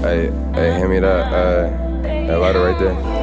Hey, hand me that lighter right there.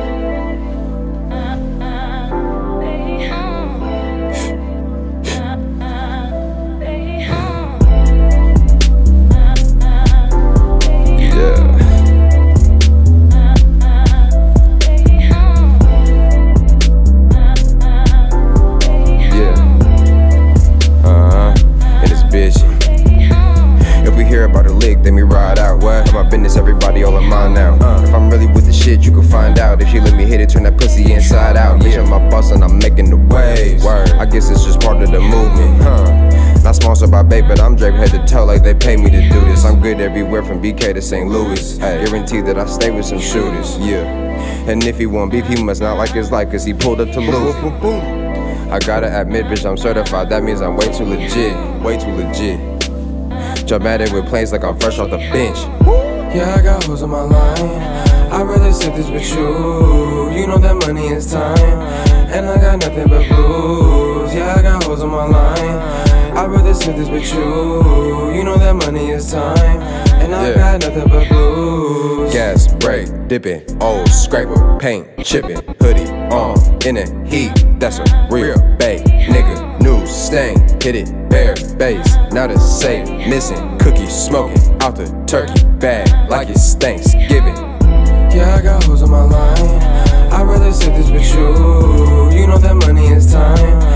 If we hear about a lick, then we ride out. What? My business, everybody all in mine now. If I'm really with the shit, you can find out. If she let me hit it, turn that pussy inside out. Bitch, I'm my boss and I'm making the waves. I guess it's just part of the movement. Not sponsored by Bape, but I'm draped head to toe like they pay me to do this. I'm good everywhere from BK to St. Louis. Guarantee that I stay with some shooters. And if he want beef, he must not like his life, cause he pulled up to lose. I gotta admit, bitch, I'm certified. That means I'm way too legit. Way too legit. Jump at it with planes like I'm fresh off the bench. Yeah, I got hoes on my line. I'd rather sit this with you. You know that money is time, and I got nothing but blues. Yeah, I got hoes on my line. I'd rather sit this with you. You know that money is time, and I got nothing but blues. Gas, brake, dipping, old scraper, paint, chipping, hoodie on, in the heat. That's a real bae, nigga. New stain, hit it, bare base. Now the safe, missing, cookies smoking out the turkey bag like it's Thanksgiving. Yeah, I got hoes on my line. I'd rather sit this with you. You know that money is time,